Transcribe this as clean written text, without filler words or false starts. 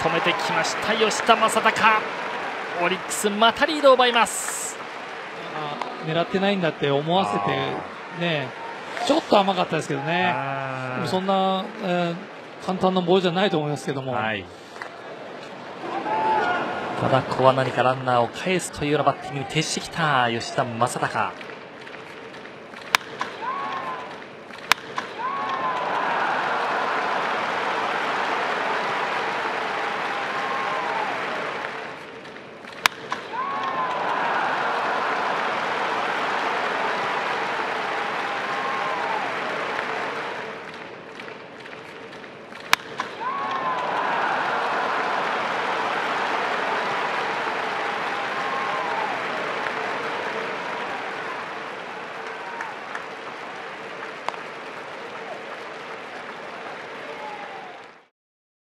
止めてきました吉田正尚。オリックスまたリードを奪います。 狙ってないんだって思わせてね、ちょっと甘かったですけどね。そんな、簡単なボールじゃないと思いますけども、 はい、ただここは何かランナーを返すというようなバッティングに徹してきた吉田正尚。